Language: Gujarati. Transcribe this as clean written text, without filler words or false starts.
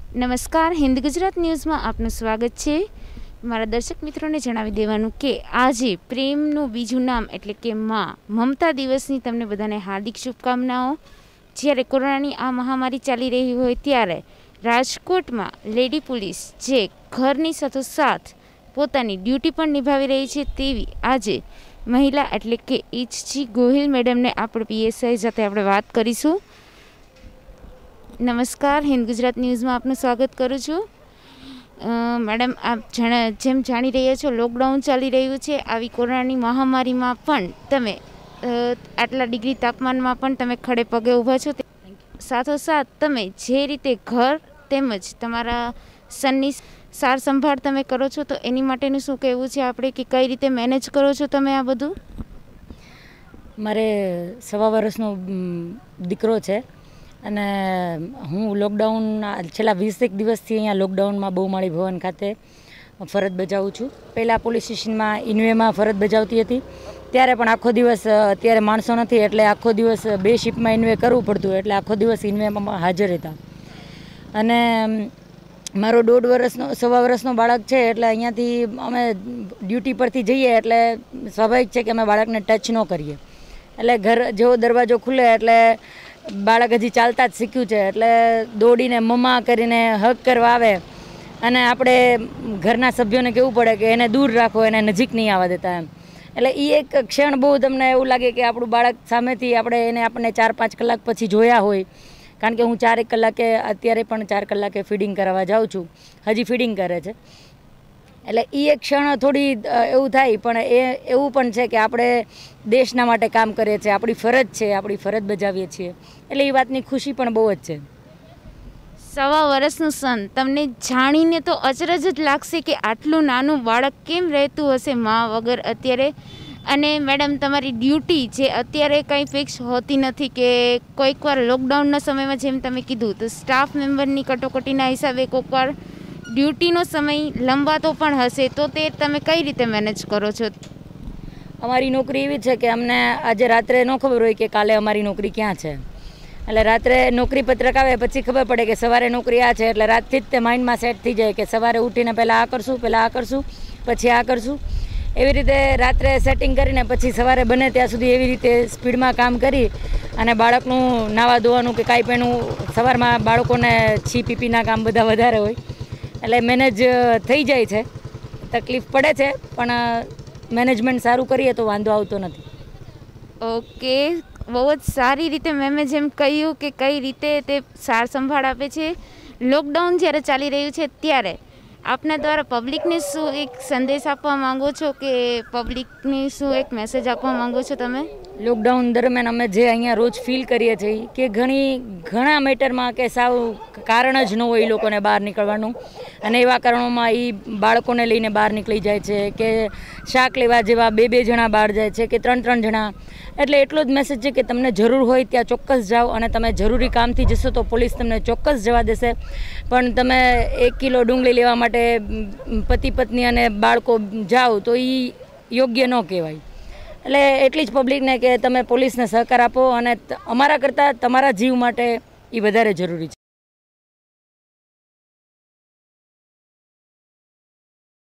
નમસ્કાર, હિન્દ ગુજરાત ન્યૂઝમાં આપનું સ્વાગત છે। મારા દર્શક મિત્રોને જણાવી દેવાનું કે આજે પ્રેમનું બીજું નામ એટલે કે માં મમતા દિવસની તમને બધાને હાર્દિક શુભકામનાઓ। જ્યારે કોરોનાની આ મહામારી ચાલી રહી હોય ત્યારે રાજકોટમાં લેડી પોલીસ જે ઘરની સાથોસાથ પોતાની ડ્યુટી પણ નિભાવી રહી છે તેવી આજે મહિલા એટલે કે એચજી ગોહિલ મેડમને આપણે પીએસઆઈ સાથે આપણે વાત કરીશું। નમસ્કાર, હિન્દ ગુજરાત ન્યૂઝમાં આપનું સ્વાગત કરું છું। મેડમ, આપ જેમ જાણી રહ્યા છો લોકડાઉન ચાલી રહ્યું છે। આવી કોરોનાની મહામારીમાં પણ તમે આટલા ડિગ્રી તાપમાનમાં પણ તમે ખડે પગે ઊભા છો। સાથોસાથ તમે જે રીતે ઘર તેમજ તમારા સનની સાર સંભાળ તમે કરો છો તો એની માટેનું શું કહેવું છે આપણે કે કઈ રીતે મેનેજ કરો છો તમે આ બધું? મારે 1.25 વર્ષનો દીકરો છે અને હું લોકડાઉન છેલ્લા 20 દિવસથી અહીંયા લોકડાઉનમાં બહુમાળી ભવન ખાતે ફરજ બજાવું છું। પહેલાં પોલીસ સ્ટેશનમાં ઇન્વેમાં ફરજ બજાવતી હતી ત્યારે પણ આખો દિવસ, અત્યારે માણસો નથી એટલે આખો દિવસ 2 શિફ્ટમાં ઇન્વે કરવું પડતું, એટલે આખો દિવસ ઇન્વેમાં હાજર હતા। અને મારો 1.5 વર્ષનો બાળક છે એટલે અહીંયાથી અમે ડ્યુટી પરથી જઈએ એટલે સ્વાભાવિક છે કે અમે બાળકને ટચ ન કરીએ। એટલે ઘર જેવો દરવાજો ખુલે એટલે બાળક હજી ચાલતા જ શીખ્યું છે એટલે દોડીને મમ્મા કરીને હગ કરવા આવે અને આપણે ઘરના સભ્યોને કહેવું પડે કે એને દૂર રાખો, એને નજીક નહીં આવવા દેતા એમ। એટલે એ એક ક્ષણ બહુ તમને એવું લાગે કે આપણું બાળક સામેથી આપણને 4-5 કલાક પછી જોયા હોય, કારણ કે હું 4 કલાકે અત્યારે પણ 4 કલાકે ફીડિંગ કરાવવા જાઉં છું, હજી ફીડિંગ કરે છે। એટલે એ એક ક્ષણ થોડી એવું થાય, પણ એવું પણ છે કે આપણે દેશના માટે કામ કરીએ છીએ, આપણી ફરજ છે, આપણી ફરજ બજાવીએ છીએ, એટલે એ વાતની ખુશી પણ બહુ જ છે। 1.25 વર્ષનું સન, તમને જાણીને તો અચરજ જ લાગશે કે આટલું નાનું બાળક કેમ રહેતું હશે મા વગર અત્યારે। અને મેડમ, તમારી ડ્યુટી જે અત્યારે કંઈ ફિક્સ હોતી નથી કે કોઈકવાર લોકડાઉનના સમયમાં જેમ તમે કીધું તો સ્ટાફ મેમ્બરની કટોકટીના હિસાબે કોઈકવાર ડ્યુટીનો સમય લંબાતો પણ હશે, તો તે તમે કઈ રીતે મેનેજ કરો છો? અમારી નોકરી એવી છે કે અમને આજે રાત્રે ન ખબર હોય કે કાલે અમારી નોકરી ક્યાં છે, એટલે રાત્રે નોકરી પત્રક આવે પછી ખબર પડે કે સવારે નોકરી આ છે, એટલે રાતથી જ તે માઇન્ડમાં સેટ થઈ જાય કે સવારે ઉઠીને પહેલાં આ કરશું, પછી આ કરશું। એવી રીતે રાત્રે સેટિંગ કરીને પછી સવારે બને ત્યાં સુધી એવી રીતે સ્પીડમાં કામ કરી અને બાળકનું નાવા ધોવાનું કે કાંઈ પેનું, સવારમાં બાળકોને છી પીપીના કામ બધા વધારે હોય એટલે મેનેજ થઈ જાય છે। તકલીફ પડે છે પણ મેનેજમેન્ટ સારું કરીએ તો વાંધો આવતો નથી। ઓકે, બહુ જ સારી રીતે મેમે જેમ કહ્યું કે કઈ રીતે તે સાર સંભાળ આપે છે। લોકડાઉન જ્યારે ચાલી રહ્યું છે ત્યારે આપના દ્વારા પબ્લિકને શું એક સંદેશ આપવા માંગો છો કે પબ્લિકને શું એક મેસેજ આપવા માંગો છો તમે? લોકડાઉન દરમિયાન અમે જે અહીંયા રોજ ફીલ કરીએ છીએ કે ઘણા મેટરમાં કે સાવ કારણ જ ન હોય એ લોકોને બહાર નીકળવાનું, અને એવા કારણોમાં એ બાળકોને લઈને બહાર નીકળી જાય છે કે શાક લેવા જેવા 2-2 જણા બહાર જાય છે કે 3-3 જણા। એટલે એટલો જ મેસેજ છે કે તમને જરૂર હોય ત્યાં ચોક્કસ જાઓ, અને તમે જરૂરી કામથી જશો તો પોલીસ તમને ચોક્કસ જવા દેશે, પણ તમે 1 કિલો ડુંગળી લેવા માટે પતિ પત્ની અને બાળકો જાઓ તો એ યોગ્ય ન કહેવાય। એટલે એટલી જ પબ્લિકને કે તમે પોલીસને સહકાર આપો, અને અમારા કરતાં તમારા જીવ માટે એ વધારે જરૂરી છે।